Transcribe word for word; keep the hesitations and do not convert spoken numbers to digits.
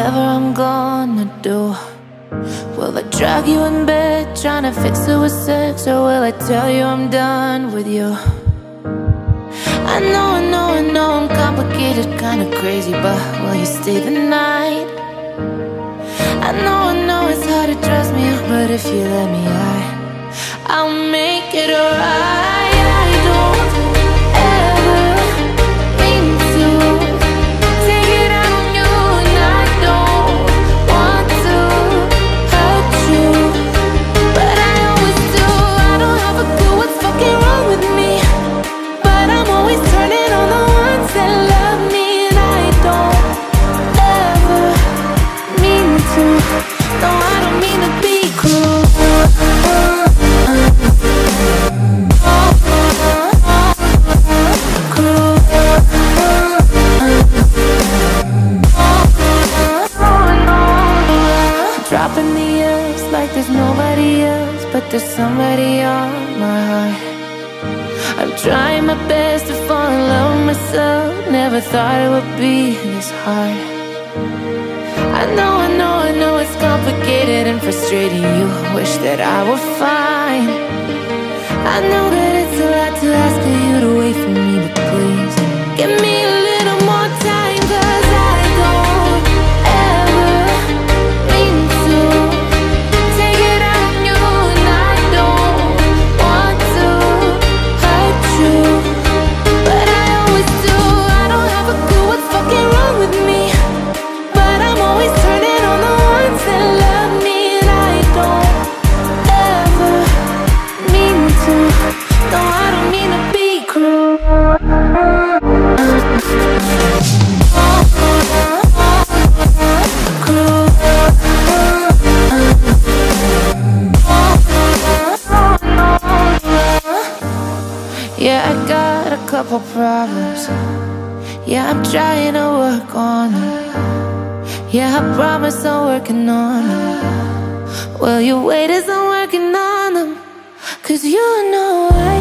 whatever I'm gonna do. Will I drag you in bed, trying to fix it with sex, or will I tell you I'm done with you? I know, I know, I know I'm complicated, kinda crazy, but will you stay the night? I know, I know it's hard to trust me, but if you let me, I, I'll make it alright. I don't ever mean to take it out on you, and I don't want to hurt you, but I always do. I don't have a clue what's fucking wrong with me, but I'm always turning on the ones that love me, and I don't ever mean to. No, I don't mean to be cruel. Dropping the years like there's nobody else, but there's somebody on my heart. I'm trying my best to fall in love with myself. Never thought it would be this hard. I know, I know, I know it's complicated and frustrating. You wish that I were fine. I know that it's a lot to ask of you to wait for me, but please give me a little more time, 'cause I don't ever mean to take it out on you, and I don't want to hurt you, but I always do. I don't have a clue what's fucking wrong with me, but I'm always turning on the ones that love me, and I don't ever mean to. No, I don't mean to be cruel. Yeah, I got a couple problems. Yeah, I'm trying to work on them. Yeah, I promise I'm working on them. Well, your wait is I'm working on them, 'cause you know I